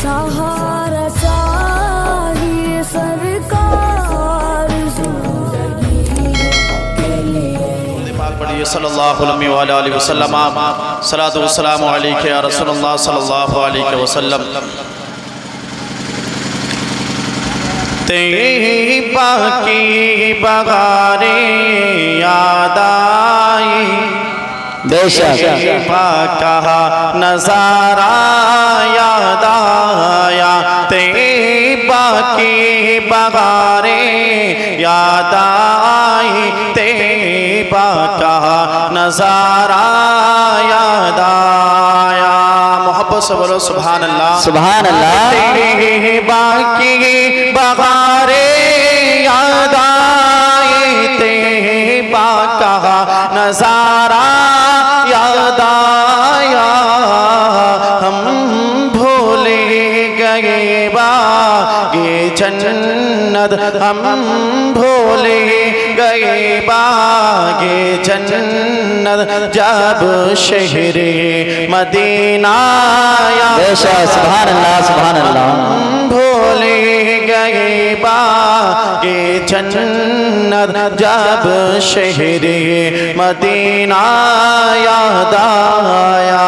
सहारा चाहिए सरकार जिंदगी के लिए। पढ़िए सल्लल्लाहु अलैहि वसल्लम। सलातु वस्सलामु अलैका या रसूलल्लाह सल्लल्लाहु अलैहि वसल्लम। तेरी बाकी बगारे याद आई, बेशक कहा नजारा याद आया। तेरी बाकी बगारे याद आई, तेरी कहा नजारा याद आया। मोहब्बत से बोलो सुभान अल्लाह सुभान अल्लाह। तेरी बाकी बगारे याद आए, तेरी कहा नजारा याद आया। हम भूले गए बागे जन्नत, हम भूले गए बागे जन्नत जब शहरे मदीना आया। सुभान अल्लाह सुभान अल्लाह। भूले गए बागे जन्नत जब शहरे मदीना याद आया।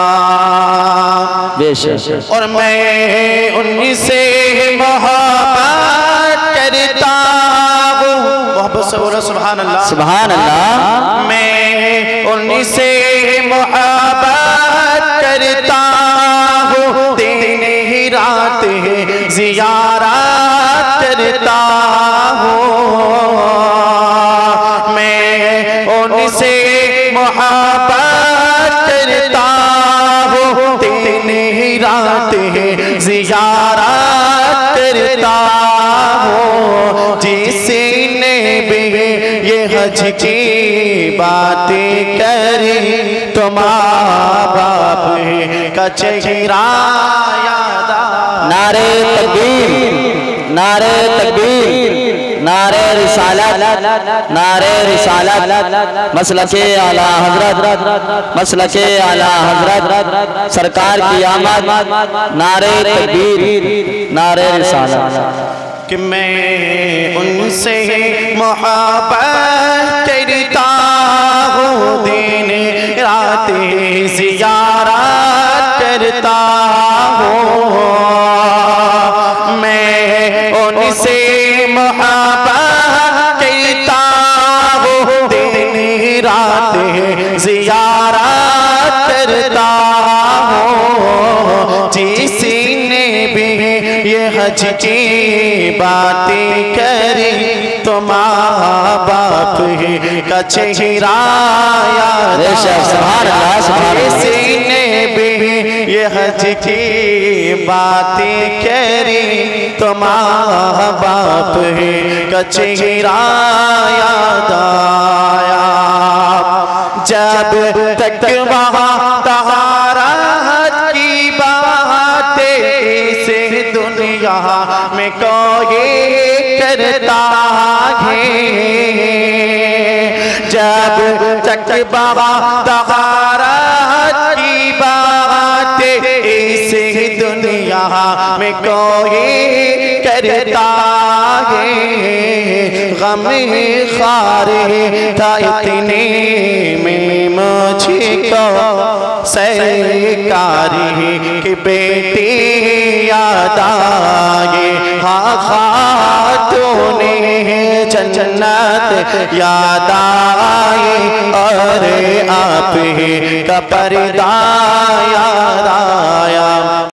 बेशक और मैं उनसे मोहब्बत करता हूँ। मोहब्बत से बोलो सुभान अल्लाह सुभान अल्लाह। मैं उनसे मोहब्बत करता हूँ, दिन ही रात ज़ियारत करता हूँ। मैं उनसे मोहब्बत करता हूँ, दिन ही रात ज़ियारत करता हूँ। जिसने भी ये हज की बातें करी तो माँ बाप का चेहरा याद आया। नारे तकबीर नारे तकबीर नारे रिसालत नारे रिसालत मसलके आला हजरत मसलके आला हजरत सरकार की आमद। नारे तकबीर नारे रिसालत। कि मैं उनसे मोहब्बत करता हूँ, दिन रात ज़ियारत करता हूँ। मैं उनसे मोहब्बत करता हूँ, दिन रात ज़ियारत करता हूँ। जिसने भी ये हज की बातें करी तो माँ बाप का चेहरा याद आया। जिसने भी ये हज की बातें करी तो माँ बाप का चेहरा याद आया। जब तक वहाँ तहारत की बातें से दुनिया में कोई करता है, जब तक बाबा तहारत की बातें से दुनिया में कोई करता है। गम खारे था इतने में मुझको सरकारी की बेटी याद आए। हाँ खातूने जन्नत याद आए और आप का पर्दा याद आए।